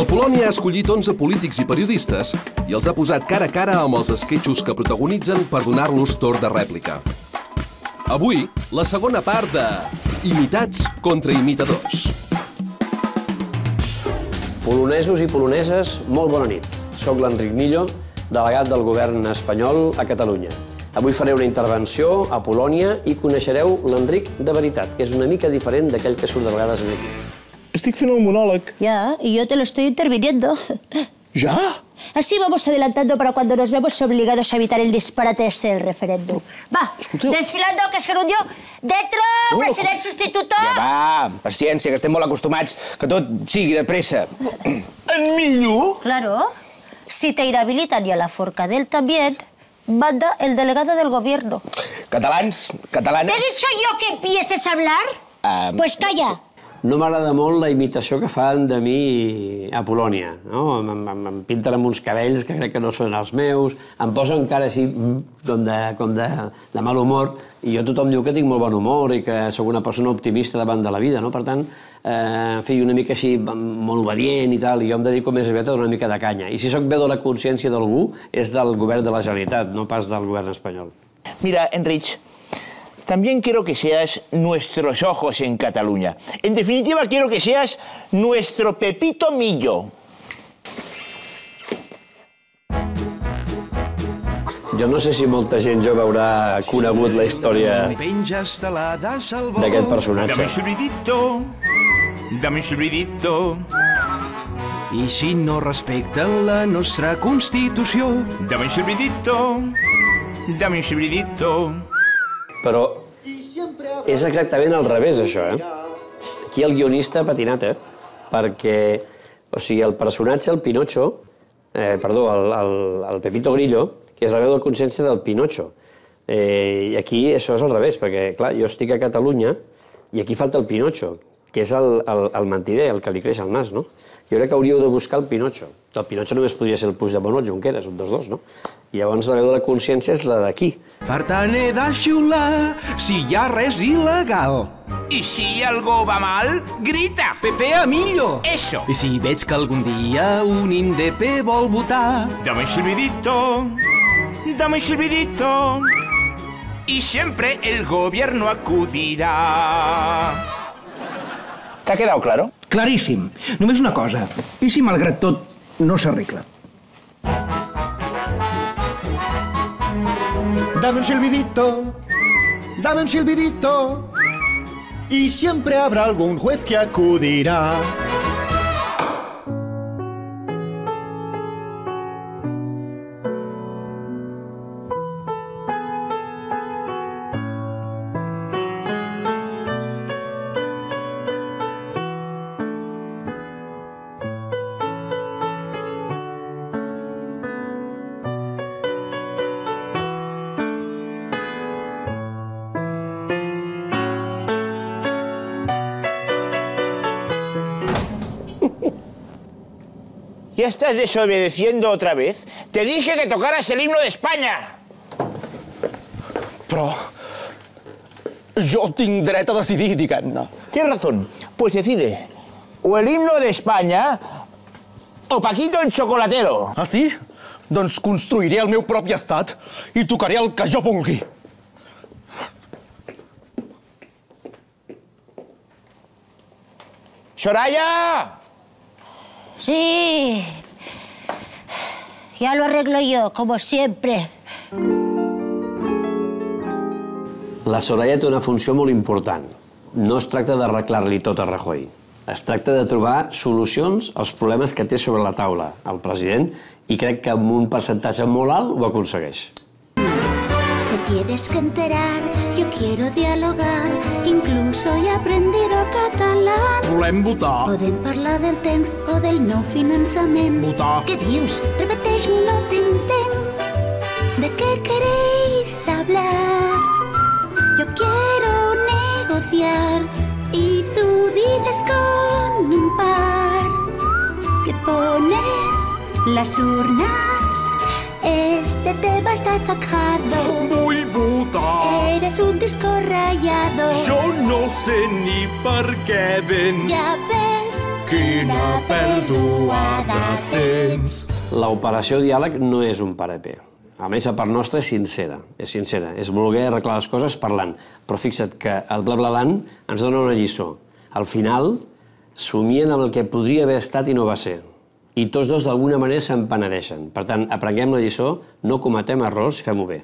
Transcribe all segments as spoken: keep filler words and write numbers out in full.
El Polònia ha escollit onze polítics i periodistes i els ha posat cara a cara amb els esquetxos que protagonitzen per donar-los torn de rèplica. Avui, la segona part de Imitats contra imitadors. Polonesos i poloneses, molt bona nit. Soc l'Enric Millo, delegat del govern espanyol a Catalunya. Avui faré una intervenció a Polònia i coneixereu l'Enric de veritat, que és una mica diferent d'aquell que surt de vegades aquí. Estic fent el monòleg. Ya, y yo te lo estoy interviniendo. ¿Ya? Así vamos adelantando para cuando nos vemos obligados a evitar el disparate este del referéndum. Va, Escolteu. desfilando, Cascarunyo. Dentro, No, no, president sustituto. Ja va, paciència, que estem molt acostumats que tot sigui de pressa. En Millo? Claro, si te inhabilitan y a la Forcadell también, manda el delegado del gobierno. Catalans, catalanes... ¿Te he dicho yo que empieces a hablar? Um, Pues calla. No m'agrada molt la imitació que fan de mi a Polònia. No? Em, em, em pinten amb uns cabells que crec que no són els meus, em posen cara així com de, com de, de mal humor, i jo tothom diu que tinc molt bon humor i que sóc una persona optimista davant de la vida, no? Per tant, eh, en fi, una mica així, molt obedient i tal, i jo em dedico més aviat a donar una mica de canya. I si sóc bé de la consciència d'algú, és del govern de la Generalitat, no pas del govern espanyol. Mira, Enrich, también quiero que seas nuestros ojos en Cataluña. En definitiva, quiero que seas nuestro Pepito Millo. Jo no sé si molta gent jove haurà conegut la història d'aquest personatge. Dame un silbidito, dame un silbidito. I si no respecten la nostra Constitució? Dame un silbidito, dame un silbidito. Però és exactament al revés, això, eh? Aquí el guionista ha patinat, eh? Perquè, o sigui, el personatge, el Pinocho, eh, perdó, el, el, el Pepito Grillo, que és la veu de consciència del Pinocho. Eh, I aquí això és al revés, perquè, clar, jo estic a Catalunya i aquí falta el Pinocho, que és el, el, el mentider, el que li creix al nas, no? Jo crec que hauríeu de buscar el Pinocho. El Pinocho només podria ser el Puigdemont o el Junqueras, un dels dos, no? I llavors la veu de la consciència és la d'aquí. Per tant, he de xiular si hi ha res il·legal. Y si algo va mal, grita. Pepe Amillo! Eso. I si veig que algun dia un I N D P vol votar? Dame un silbidito, dame un silbidito. Y siempre el gobierno acudirá. ¿Te ha quedado claro? Claríssim. Només una cosa. I si, malgrat tot, no s'arregla? Dame un silbidito, dame un silbidito, y siempre habrá algún juez que acudirá. ¿Ya estás desobedeciendo otra vez? Te dije que tocaras el himno de España. Però... jo tinc dret a decidir, diguem-ne. Tienes razón. Pues decide. O el himno de España o Paquito el chocolatero. Ah, sí? Doncs construiré el meu propi estat i tocaré el que jo vulgui. ¡Soraya! Sí, ya lo arreglo yo, como siempre. La Soraya té una funció molt important. No es tracta d'arreglar-li tot a Rajoy. Es tracta de trobar solucions als problemes que té sobre la taula el president i crec que amb un percentatge molt alt ho aconsegueix. Te tienes que enterar, yo quiero dialogar, incluso he aprendido catalán. Volem votar. Podem parlar del temps o del no finançament. Votar. Què dius? Repeteix-m'ho, no t'entenc. ¿De qué queréis hablar? Yo quiero negociar y tú dices con un par que pones las urnas. Este tema está sacado. Vull votar. Eres un disco rayado. Jo no sé ni per què vens. Ya ves quina pèrdua de temps. L'operació diàleg no és un parapé. A més, a part nostra és sincera, és sincera. És voler arreglar les coses parlant. Però fixa't que el bla-bla-lan ens dona una lliçó. Al final, somien amb el que podria haver estat i no va ser. I tots dos, d'alguna manera, se'n penedeixen. Per tant, aprenguem la lliçó, no cometem errors, fem-ho bé.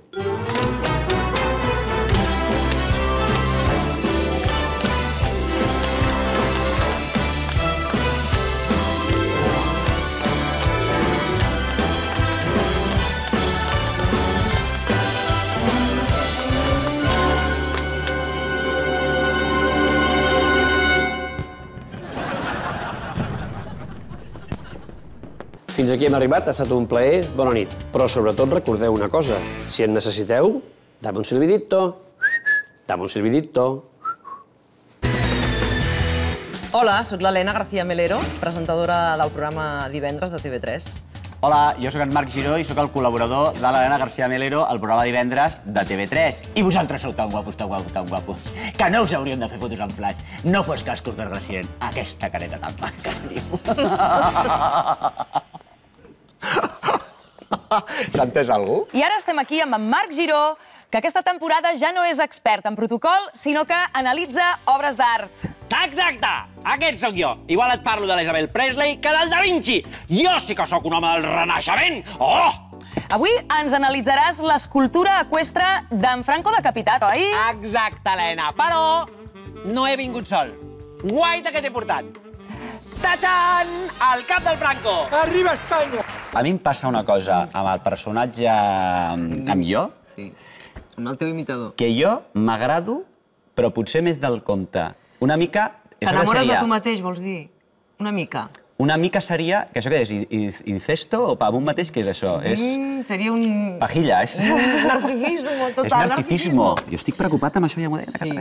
Fins aquí hem arribat, ha estat un plaer, bona nit. Però sobretot recordeu una cosa, si en necessiteu, dame un silbidito, dame un silbidito. Hola, sóc l'Helena García Melero, presentadora del programa Divendres de T V tres. Hola, jo sóc en Marc Giró i sóc el col·laborador de l'Helena García Melero al programa Divendres de T V tres. I vosaltres sou tan guapos, tan guapos, tan guapos, que no us hauríem de fer fotos en flash. No fos cascos de Resident. Aquesta careta tan maca, tio. S'ha entès algú? I ara estem aquí amb en Marc Giró, que aquesta temporada ja no és expert en protocol, sinó que analitza obres d'art. Exacte! Aquest sóc jo. Igual et parlo de l'Isabel Presley que del Da Vinci. Jo sí que sóc un home del Renaixement. Oh! Avui ens analitzaràs l'escultura eqüestre d'en Franco decapitat, oi? Exacte, Helena. Però no he vingut sol. Guaita que t'he portat. Tachan! El cap del Franco! Arriba Espanya! A mi em passa una cosa amb el personatge amb jo. Sí, amb el teu imitador. Que jo m'agrado, però potser més del compte. Una mica... T'enamores de tu mateix, vols dir? Una mica. Una mica seria... Que això què és? Incesto o per un mateix? Què és això? Seria un... Pajilla, és... Narcisisme, total, narcisisme. Jo estic preocupat amb això, ja m'ho deia. Sí.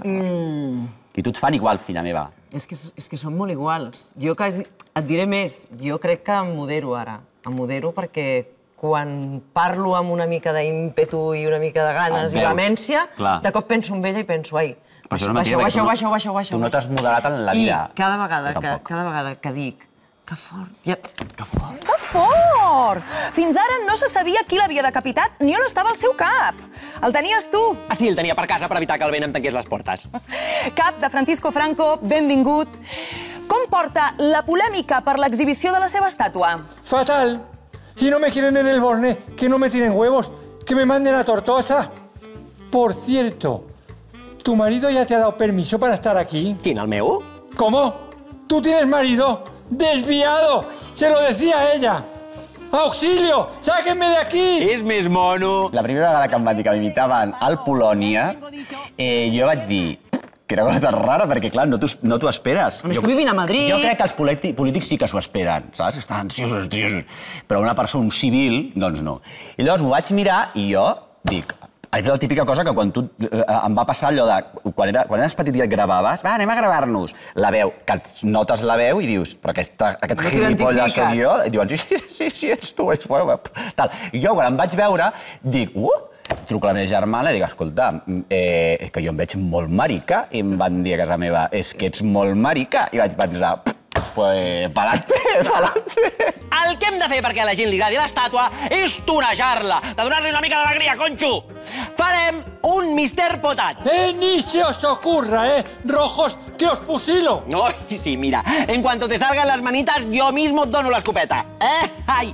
I tu et fan igual, filla meva. És que, és que són molt iguals. Jo quasi... Et diré més. Jo crec que em modero ara. Em modero perquè quan parlo amb una mica d'ímpetu i una mica de ganes i vehemència, de cop penso en ella i penso, ai, baixeu, baixeu, baixeu, baixeu, baixeu. Tu no t'has moderat en la vida. I cada vegada que, cada vegada que dic, que fort, ja... Que fort. Que fort! Fins ara no se sabia qui l'havia decapitat ni on estava el seu cap. El tenies tu. Ah, sí, el tenia per casa per evitar que el vent em tanqués les portes. Cap de Francisco Franco, benvingut. Com porta la polèmica per l'exhibició de la seva estàtua? Fatal. Y no me quieren en el Borne, que no me tienen huevos, que me manden a Tortosa. Por cierto, ¿tu marido ya te ha dado permiso para estar aquí? ¿Quién, el meu? ¿Cómo? ¿Tú tienes marido? ¡Desviado! Se lo decía ella. ¡Auxilio! ¡Sáquenme de aquí! És més mono. La primera vegada que em van dir que m'imitaven al Polònia, eh, jo vaig dir que era una cosa tan rara, perquè, clar, no t'ho esperes. A més, tu vivint a Madrid... Jo crec que els polítics sí que s'ho esperen, saps? Estan ansiosos, ansiosos. Però una persona, un civil, doncs no. I llavors m'ho vaig mirar i jo dic... És la típica cosa que quan tu... Em va passar allò de... Quan eres petit i et gravaves, va, anem a gravar-nos. La veu, que notes la veu i dius, però aquest gilipolles soc jo. I diuen, sí, sí, sí, ets tu, ets... Tal. I jo, quan em vaig veure, dic, uh, truco a la meva germana i dic, escolta, és que jo em veig molt marica. I em van dir a casa meva, és que ets molt marica. I vaig pensar, pues, pa'lante, pa'lante. El que hem de fer perquè a la gent li agradi l'estàtua és tonejar-la, de donar-li una mica d'alegria, conxo. Farem un Mister Potat. ¡Eh, ni se os ocurra, eh! ¡Rojos, que os fusilo! No, sí, mira, en cuanto te salgan las manitas, yo mismo et dono l'escopeta. Eh? Ai!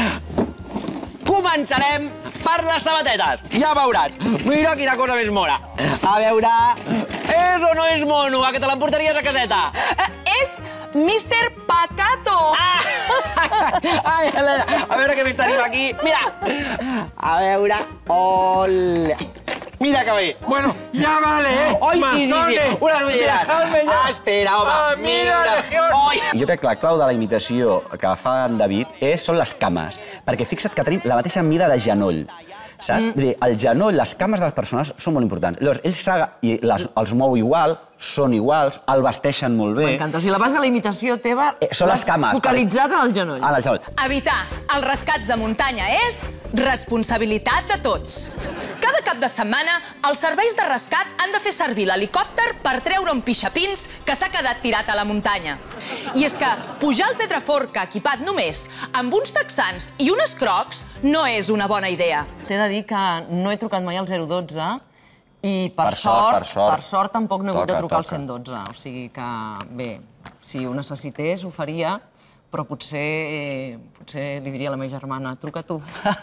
Començarem per les sabatetes. Ja veuràs. Mira quina cosa més mona. A veure... És o no és mono? A que te l'emportaries a caseta? Eh, és Mister Pacato. Ah! Ai, Helena, a veure què més tenim aquí. Mira. A veure... Ole. Mira que bé. Bueno, ya vale, ¿eh? Oi, sí, sí, sí. Unes ulleres. Dejadme ya. Ah, espera, home. Ah, mira, Legión. Jo crec que la clau de la imitació que fa en David és, són les cames. Perquè fixa't que tenim la mateixa mida de genoll. Saps? Mm. Vull dir, el genoll, les cames dels persones són molt importants. Llavors, ells s'aga i les, els mou igual, són iguals, el vesteixen molt bé. M'encanta. O sigui, la base de la imitació teva eh, són les cames. Focalitzat en el genoll. En el genoll. Evitar els rescats de muntanya és responsabilitat de tots. Cada cap de setmana, els serveis de rescat han de fer servir l'helicòpter per treure un pixapins que s'ha quedat tirat a la muntanya. I és que pujar al Pedraforca equipat només amb uns texans i unes crocs no és una bona idea. T'he de dir que no he trucat mai al zero dotze i per, Per sort, per sort. per sort tampoc no he hagut de Toca, trucar al toca. cent i dotze. O sigui que, bé, si ho necessités ho faria, però potser, eh, potser li diria a la meva germana, truca tu.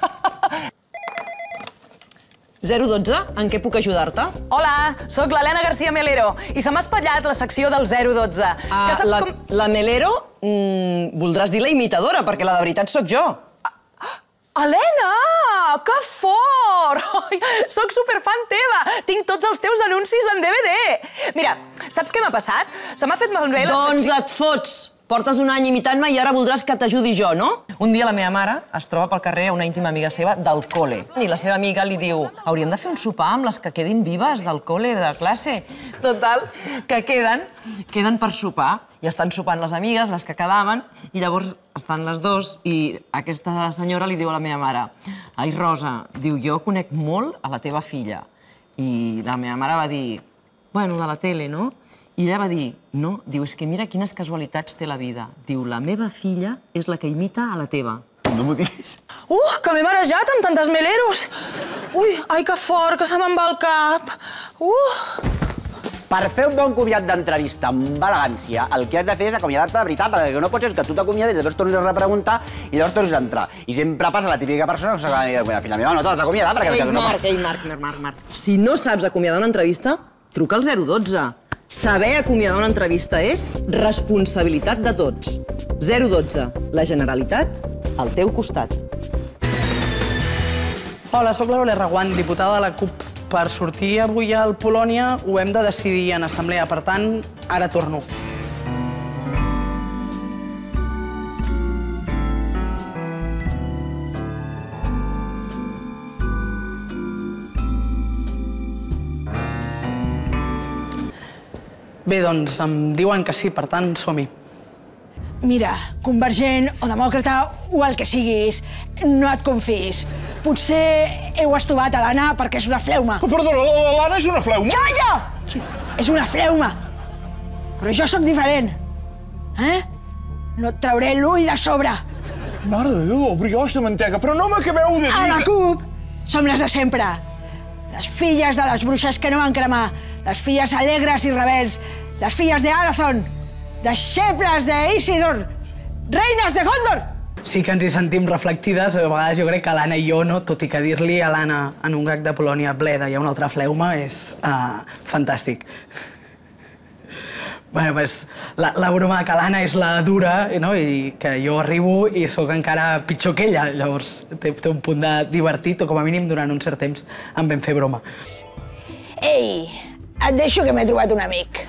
zero dotze, en què puc ajudar-te? Hola, sóc l'Helena García Melero i se m'ha espatllat la secció del zero dotze. Ah, Que saps la, com... la Melero? Mm, voldràs dir la imitadora, perquè la de veritat sóc jo. Helena, que fort! Ai, soc superfan teva! Tinc tots els teus anuncis en D V D! Mira, saps què m'ha passat? Se m'ha fet malbé la... Doncs et fots! Portes un any imitant-me i ara voldràs que t'ajudi jo, no? Un dia la meva mare es troba pel carrer a una íntima amiga seva del col·le. I la seva amiga li diu, hauríem de fer un sopar amb les que quedin vives del col·le, de classe. Total, que queden, queden per sopar. I estan sopant les amigues, les que quedaven, i llavors estan les dos i aquesta senyora li diu a la meva mare, ai, Rosa, diu, jo conec molt a la teva filla. I la meva mare va dir, bueno, de la tele, no? I ella va dir, no, diu, és que mira quines casualitats té la vida. Diu, la meva filla és la que imita a la teva. No m'ho diguis. Uh, que m'he marejat amb tantes meleros! Ui, ai, que fort, que se me'n va el cap! Uh! Per fer un bon comiat d'entrevista amb elegància, el que has de fer és acomiadar-te de veritat, perquè el que no pot ser és que tu t'acomiades i després tornis a repreguntar i llavors tornis a entrar. I sempre passa la típica persona que s'acomiada, filla meva, no t'has d'acomiadar perquè... Ei, Marc, ei, Marc, Marc, Marc, Marc. Si no saps acomiadar una entrevista, truca al zero dotze. Saber acomiadar una entrevista és responsabilitat de tots. zero dotze. La Generalitat al teu costat. Hola, sóc l'Aurora Reguant, diputada de la CUP. Per sortir avui al Polònia ho hem de decidir en assemblea, per tant, ara torno. Bé, doncs em diuen que sí, per tant, som-hi. Mira, convergent o demòcrata o el que siguis, no et confiïs. Potser heu estovat a l'Anna perquè és una fleuma. Oh, perdona, l'Anna és una fleuma? Calla! Sí. És una fleuma. Però jo sóc diferent. Eh? No et trauré l'ull de sobre. Mare de Déu, el brioix de mantega, però no m'acabeu de dir A la que... CUP som les de sempre. Les filles de les bruixes que no van cremar, les filles alegres i rebels, les filles de Arathon, deixebles d'Isidor, reines de Gondor. Sí que ens hi sentim reflectides, a vegades jo crec que l'Anna i jo, no? Tot i que dir-li a l'Anna en un gag de Polònia bleda hi ha una altra fleuma és uh, fantàstic. Bé, pues, la, la broma que l'Anna és la dura, no? I que jo arribo i sóc encara pitjor que ella. Llavors té, té un punt de divertit, o com a mínim durant un cert temps em vam fer broma. Ei, et deixo que m'he trobat un amic.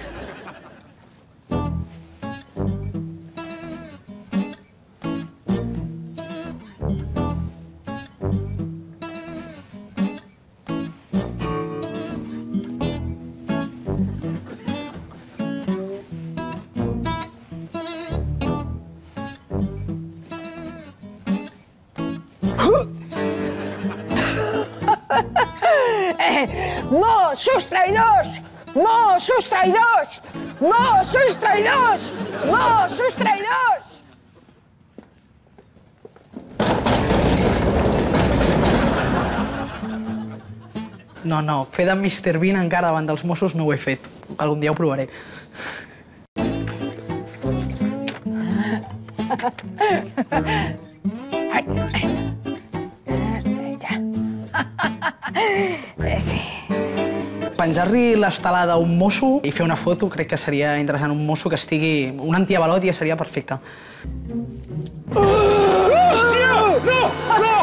Mossos traïdors! Mossos traïdors! Mossos traïdors! Mossos traïdors! No, no, fer de mister Bean encara davant dels Mossos no ho he fet. Algun dia ho provaré. Penjar-li l'estelada a un mosso i fer una foto crec que seria interessant. Un mosso que estigui... Un antiavalot ja seria perfecte. Hòstia! No! No!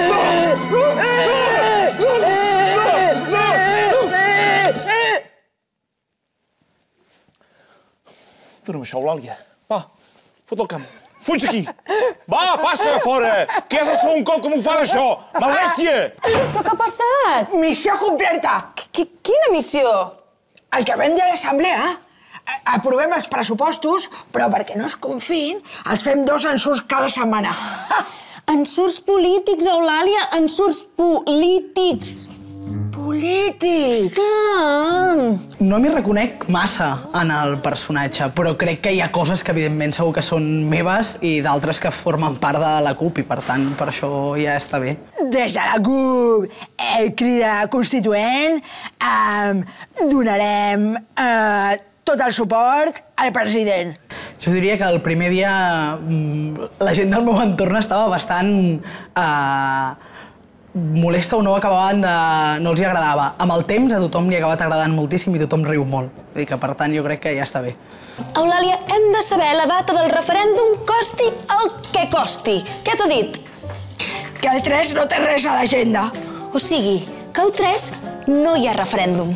Dóna'm això, Eulàlia. Va, fot el camp. Fuig d'aquí! Va, passa a fora! Que és el segon cop que m'ho fan, això! Malèstia! Però què ha passat? Missió completa! Quina missió? El que vam de l'assemblea. Aprovem els pressupostos, però perquè no es confiïn, els fem dos ensurts cada setmana. Ensurts polítics, Eulàlia, ensurts polítics. polític! Esclar! No m'hi reconec massa en el personatge, però crec que hi ha coses que evidentment segur que són meves i d'altres que formen part de la CUP i per tant per això ja està bé. Des de la CUP, el Crida Constituent, eh, donarem eh, tot el suport al president. Jo diria que el primer dia la gent del meu entorn estava bastant eh, molesta o no acabaven de... no els hi agradava. Amb el temps a tothom li ha acabat agradant moltíssim i tothom riu molt. Vull dir que, per tant, jo crec que ja està bé. Eulàlia, hem de saber la data del referèndum costi el que costi. Què t'ha dit? Que el tres no té res a l'agenda. O sigui, que el tres no hi ha referèndum.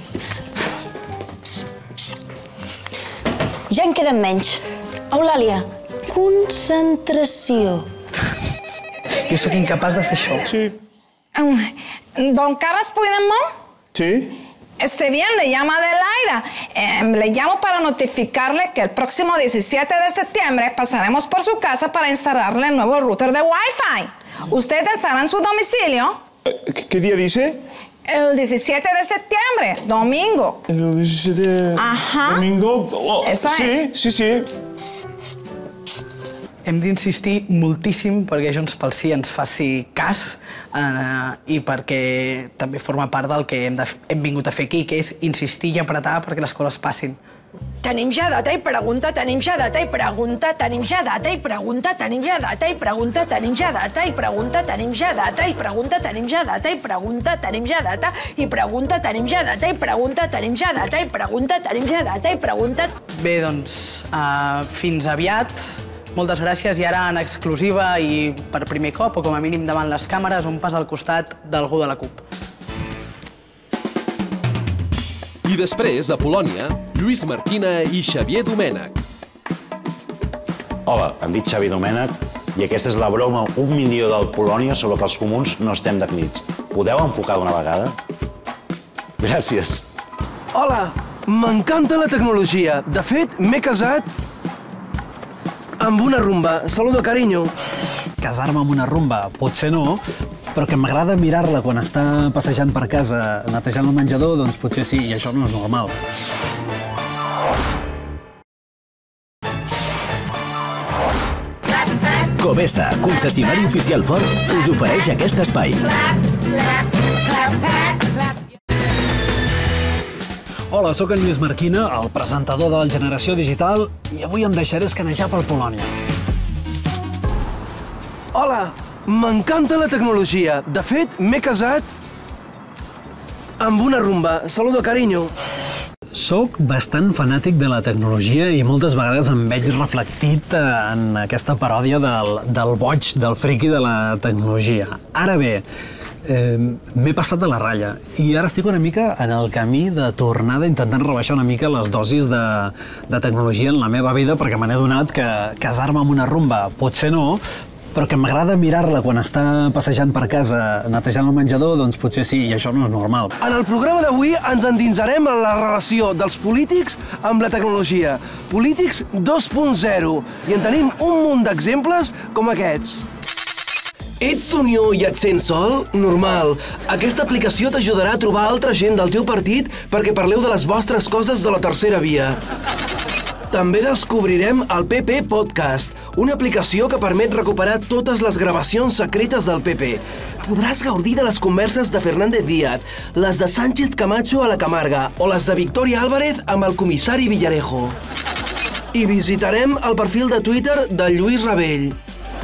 Ja en queden menys. Eulàlia, concentració. Jo sóc incapaç de fer això. Sí. Don Carlos Puigdemont. Sí. Este bien le llama Adelaida. Eh, le llamo para notificarle que el próximo diecisiete de septiembre pasaremos por su casa para instalarle el nuevo router de Wi-Fi. ¿Usted estará en su domicilio? ¿Qué, qué día dice? El diecisiete de septiembre, domingo. El diecisiete... Ajá. Domingo... Oh, Eso sí, es. sí, sí. Hem d'insistir moltíssim perquè Junts pel Sí ens faci cas eh, i perquè també forma part del que hem, de, hem vingut a fer aquí, que és insistir i apretar perquè les coses passin. Tenim ja data i pregunta, tenim ja data i pregunta, tenim ja data i pregunta, tenim ja data i pregunta, tenim ja data i pregunta, tenim ja data i pregunta, tenim ja data i pregunta, tenim ja data i pregunta, tenim ja data i pregunta, tenim ja data i pregunta, tenim ja data i pregunta... Bé, doncs, uh, fins aviat. Moltes gràcies i ara en exclusiva i per primer cop, o com a mínim davant les càmeres, un pas al costat d'algú de la CUP. I després, a Polònia, Lluís Marquina i Xavier Domènech. Hola, em dic Xavier Domènech i aquesta és la broma un milió del Polònia sobre que els comuns no estem definits. Podeu enfocar d'una vegada? Gràcies. Hola, m'encanta la tecnologia. De fet, m'he casat amb una rumba. Saludo, cariño. Casar-me amb una rumba? Potser no, però que m'agrada mirar-la quan està passejant per casa, netejant el menjador, doncs potser sí, i això no és normal. Covesa, concessionari oficial Ford, us ofereix aquest espai. Hola, sóc en Lluís Marquina, el presentador del Generació Digital, i avui em deixaré escanejar per Polònia. Hola, m'encanta la tecnologia. De fet, m'he casat amb una rumba. Saludo, cariño. Soc bastant fanàtic de la tecnologia i moltes vegades em veig reflectit en aquesta paròdia del, del boig, del friqui de la tecnologia. Ara bé, eh, m'he passat de la ratlla i ara estic una mica en el camí de tornada intentant rebaixar una mica les dosis de, de tecnologia en la meva vida perquè me n'he adonat que casar-me amb una rumba potser no, però que m'agrada mirar-la quan està passejant per casa, netejant el menjador, doncs potser sí, i això no és normal. En el programa d'avui ens endinsarem en la relació dels polítics amb la tecnologia. Polítics dos punt zero. I en tenim un munt d'exemples com aquests. Ets d'Unió i et sents sol? Normal. Aquesta aplicació t'ajudarà a trobar altra gent del teu partit perquè parleu de les vostres coses de la tercera via. També descobrirem el P P Podcast, una aplicació que permet recuperar totes les gravacions secretes del P P. Podràs gaudir de les converses de Fernández Díaz, les de Sánchez Camacho a la Camarga o les de Victoria Álvarez amb el comissari Villarejo. I visitarem el perfil de Twitter de Lluís Rabell.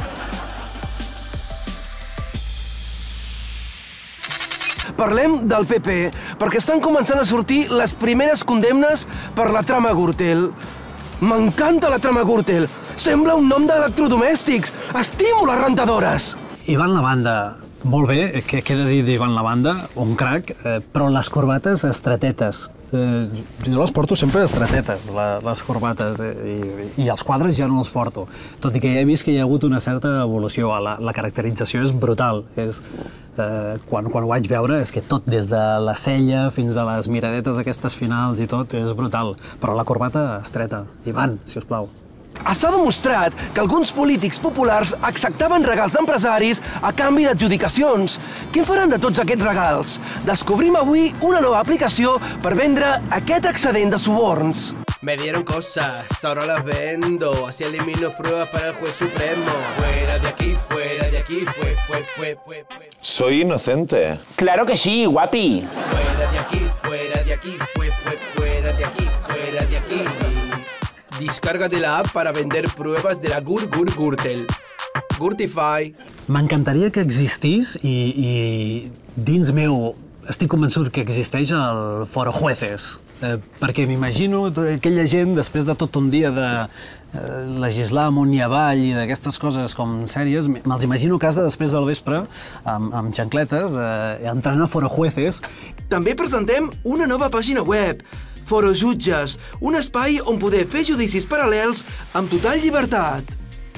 Parlem del P P, perquè estan començant a sortir les primeres condemnes per la trama Gürtel. M'encanta la trama Gürtel. Sembla un nom d'electrodomèstics. Estimo les rentadores. Ivan Lavanda, molt bé, què he de dir d'Ivan Lavanda? Un crac, eh, però les corbates estretetes. Eh, jo les porto sempre estretetes, la, les corbates, eh, i, i els quadres ja no els porto. Tot i que ja he vist que hi ha hagut una certa evolució. La, la caracterització és brutal. És, eh, quan, quan ho vaig veure és que tot, des de la cella fins a les miradetes aquestes finals i tot, és brutal. Però la corbata estreta. Ivan, si us plau. Està demostrat que alguns polítics populars acceptaven regals d'empresaris a canvi d'adjudicacions. Què faran de tots aquests regals? Descobrim avui una nova aplicació per vendre aquest excedent de suborns. Me dieron cosas, ahora las vendo. Así elimino pruebas para el juez supremo. Fuera de aquí, fuera de aquí, fue, fue, fue, fue, fue. Soy inocente. Claro que sí, guapi. Fuera de aquí, fuera de aquí, fue, fue, fuera de aquí, fuera de aquí. Descárgate la app para vender pruebas de la Gur Gur Gürtel. Gurtify. M'encantaria que existís i, i dins meu estic convençut que existeix el Foro Jueces. Eh, perquè m'imagino aquella gent, després de tot un dia de eh, legislar amunt i avall i d'aquestes coses com sèries, me'ls imagino a casa després del vespre, amb, amb xancletes, eh, entrant a Foro Jueces. També presentem una nova pàgina web, Foro Jutges, un espai on poder fer judicis paral·lels amb total llibertat.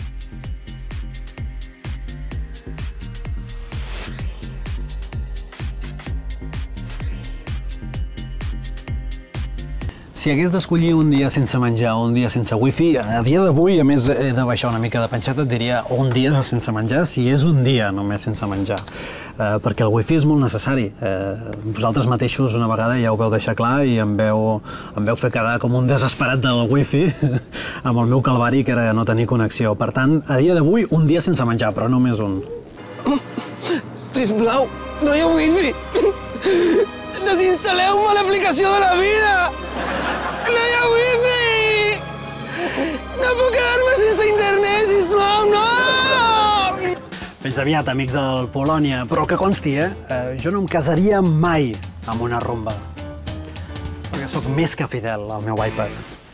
Si hagués d'escollir un dia sense menjar o un dia sense wifi, a dia d'avui, a més, he de baixar una mica de panxeta, et diria un dia sense menjar, si és un dia només sense menjar. Eh, perquè el wifi és molt necessari. Eh, vosaltres mateixos una vegada ja ho veu deixar clar i em veu, em veu fer quedar com un desesperat del wifi amb el meu calvari, que era no tenir connexió. Per tant, a dia d'avui, un dia sense menjar, però només un. Sisplau, no hi ha wifi. Desinstal·leu-me l'aplicació de la vida. No hi ha wifi! No puc quedar-me sense internet, sisplau, no! Fins aviat, amics del Polònia. Però que consti, eh? eh jo no em casaria mai amb una rumba. Perquè sóc més que fidel al meu iPad.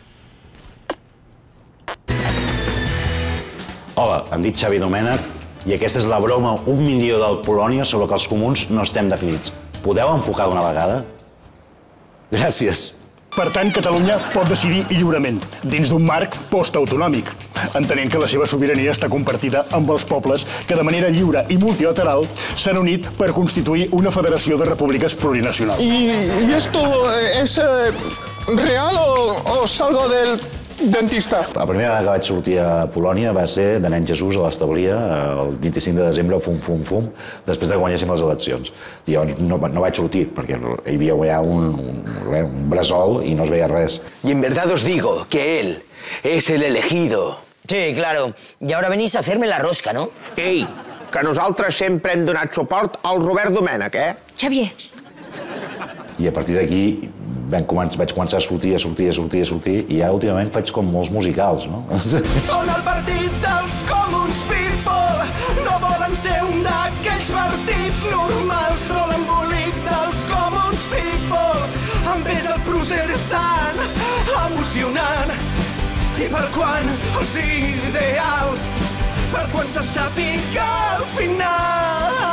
Hola, em dic Xavi Domènech i aquesta és la broma un milió del Polònia sobre que els comuns no estem definits. Podeu enfocar d'una vegada? Gràcies. Per tant, Catalunya pot decidir lliurement, dins d'un marc postautonòmic, entenent que la seva sobirania està compartida amb els pobles que de manera lliure i multilateral s'han unit per constituir una federació de repúbliques plurinacionals. ¿Y, y esto es eh, real o, o salgo del dentista? La primera vegada que vaig sortir a Polònia va ser de nen Jesús a l'establia el vint-i-cinc de desembre, fum, fum, fum, després de que guanyéssim les eleccions. I llavors no, no vaig sortir, perquè hi havia ja un, un, un bressol i no es veia res. Y en verdad os digo que él es el elegido. Sí, claro. Y ahora venís a hacerme la rosca, ¿no? Ei, que nosaltres sempre hem donat suport al Robert Domènech, eh? Xavier. I a partir d'aquí vaig començar a sortir, a sortir, a sortir, a sortir, i ara últimament faig com molts musicals, no? Són el partit dels commons people, no volen ser un d'aquells partits normals, són l'embolic dels commons people, amb ells el procés és tan emocionant, i per quan els ideals, per quan se sàpiga al final.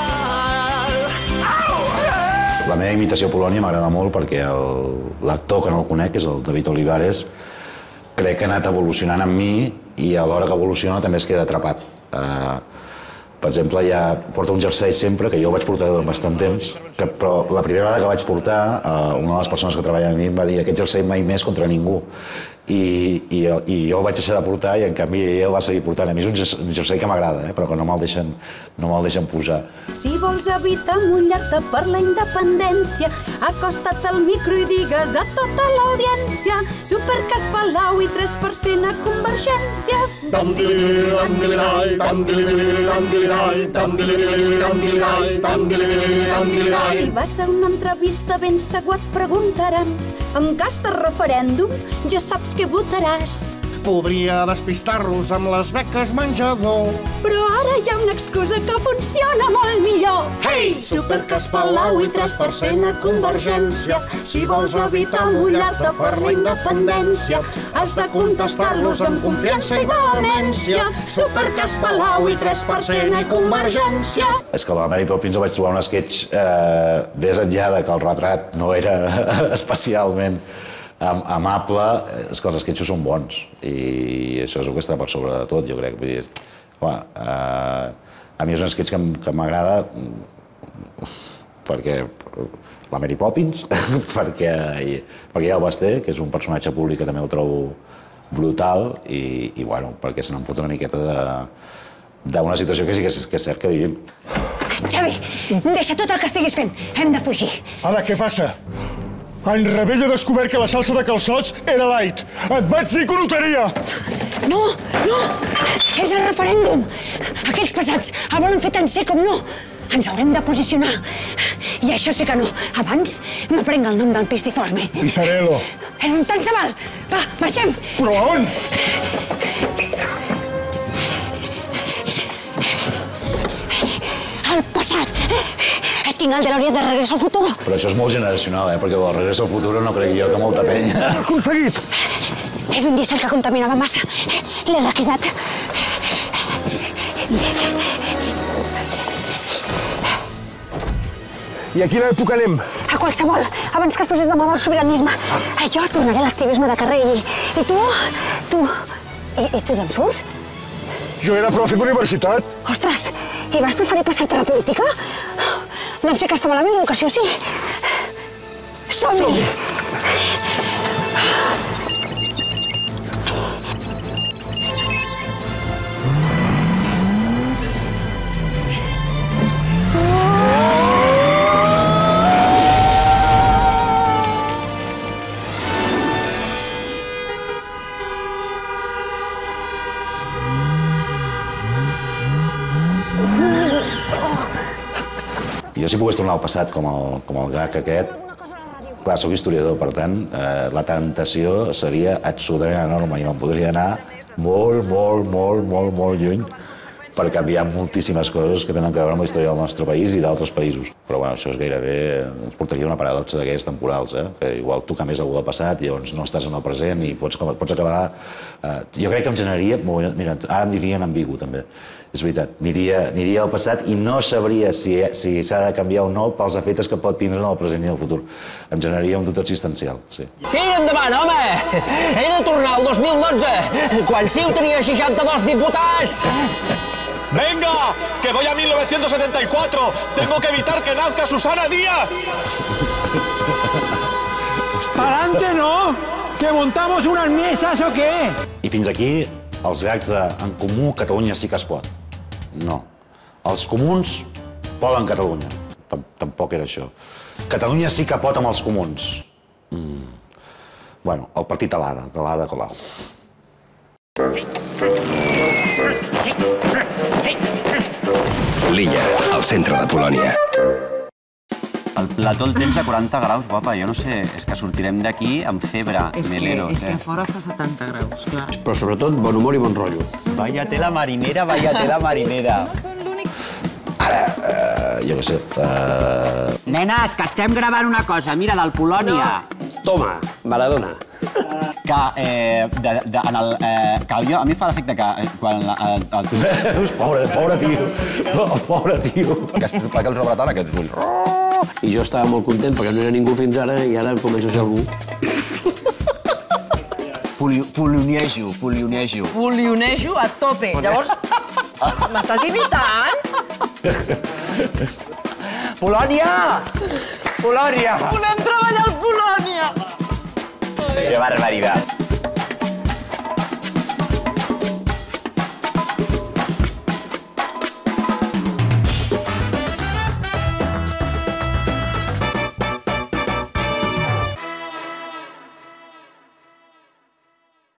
La meva imitació a Polònia m'agrada molt perquè l'actor que no el conec, que és el David Olivares, crec que ha anat evolucionant amb mi i a l'hora que evoluciona també es queda atrapat. Uh, per exemple, ja porta un jersei sempre, que jo el vaig portar durant bastant temps, que, però la primera vegada que vaig portar, uh, una de les persones que treballa amb mi em va dir aquest jersei mai més contra ningú. I, i, i jo el vaig deixar de portar i en canvi ell el va seguir portant. A mi és un jersei que m'agrada, eh? Però que no me'l deixen, no me'l deixen posar. Si vols evitar mullar-te per la independència, acosta't al micro i digues a tota l'audiència Supercas Palau i tres per cent a Convergència. Si vas a una entrevista ben segur et preguntaran en cas de referèndum ja saps què votaràs. Podria despistar-los amb les beques menjador. Però ara hi ha una excusa que funciona molt millor. Hey! Supercas Palau i tres per cent a Convergència. Si vols evitar mullar-te per la independència, has de contestar-los amb confiança i vehemència. Supercas Palau i tres per cent a Convergència. És que la Mary Poppins el vaig trobar un sketch eh, més enllà de que el retrat no era especialment amable, és que els esquetxos són bons i això és el que està per sobre de tot, jo crec. Vull dir, home, eh, a mi és un esquetx que, que m'agrada perquè la Mary Poppins, perquè, perquè hi ha el Basté, que és un personatge públic que també el trobo, brutal i, i bueno, perquè se n'han fot una miqueta d'una situació que sí que és, que és cert que vivim. Xavi, deixa tot el que estiguis fent. Hem de fugir. Ara, què passa? En Rebell he descobert que la salsa de calçots era light. Et vaig dir que ho notaria! No, no! És el referèndum! Aquells pesats el volen fer tan ser com no. Ens haurem de posicionar. I això sí que no. Abans m'aprenc el nom del pistifosme. Pisarello. És un tant se val. Va, marxem! Però a on? Al passat. Tinc el DeLorean de Regreso al Futuro. Però això és molt generacional, eh? Perquè del Regreso al Futuro no crec jo que molta penya. Ho has aconseguit! És un dièsel que contaminava massa. L'he requisat. I a quina època anem? A qualsevol, abans que es posés de moda el sobiranisme. Jo tornaré a l'activisme de carrer i, i tu... tu... I, i tu d'on surts? Jo era profe d'universitat. Ostres, i vas preferir passar-te a la política? Doncs sí que està malament l'educació, sí. Som-hi! Jo si pogués tornar al passat com el, com el gag aquest, clar, soc historiador, per tant, eh, la tentació seria absolutament enorme i me'n podria anar molt, molt, molt, molt, molt lluny per canviar moltíssimes coses que tenen a veure amb la història del nostre país i d'altres països. Però bueno, això és gairebé... ens portaria una paradoxa d'aquelles temporals, eh? Que igual tocar més algú del passat i llavors no estàs en el present i pots, pots acabar... Eh, jo crec que em generaria... Mira, ara em dirien ambigu, també. És veritat, aniria, aniria al passat i no sabria si, si s'ha de canviar o no pels efectes que pot tindre en el present i el futur. Em generaria un dubte existencial, sí. Tira endavant, home! He de tornar al dos mil dotze, quan Ciu tenia seixanta-dos diputats! ¡Venga! ¡Que voy a mil novecientos setenta y cuatro! ¡Tengo que evitar que nazca Susana Díaz! ¡Pa'lante, no! ¿Que montamos unas mesas o qué? I fins aquí els gags de En Comú Catalunya sí que es pot. No. Els comuns poden Catalunya. Tampoc era això. Catalunya sí que pot amb els comuns. Mm. Bueno, el partit de l'Ada, de l'Ada Colau. L'Illa, al centre de Polònia. El plató el tens a quaranta graus, guapa. Jo no sé, és que sortirem d'aquí amb febre, És que, meleros, és que eh? a fora fa setanta graus, clar. Però sobretot bon humor i bon rotllo. Vaya tela marinera, vaya tela marinera. Ara, eh, jo què sé... Eh... Nenes, que estem gravant una cosa, mira, del Polònia. Toma, Maradona. Que, eh, de, de, en el, eh, que jo, a mi fa l'efecte que eh, quan la, el, el... Pobre, pobre tio, pobre tio. Que es placa els obre tant aquests ulls. I jo estava molt content perquè no era ningú fins ara i ara començo a ser algú. Polionejo, polionejo. Polionejo a tope. Llavors, m'estàs imitant? Polònia! Polònia! Volem treballar al Polònia! ¡Qué barbaridad!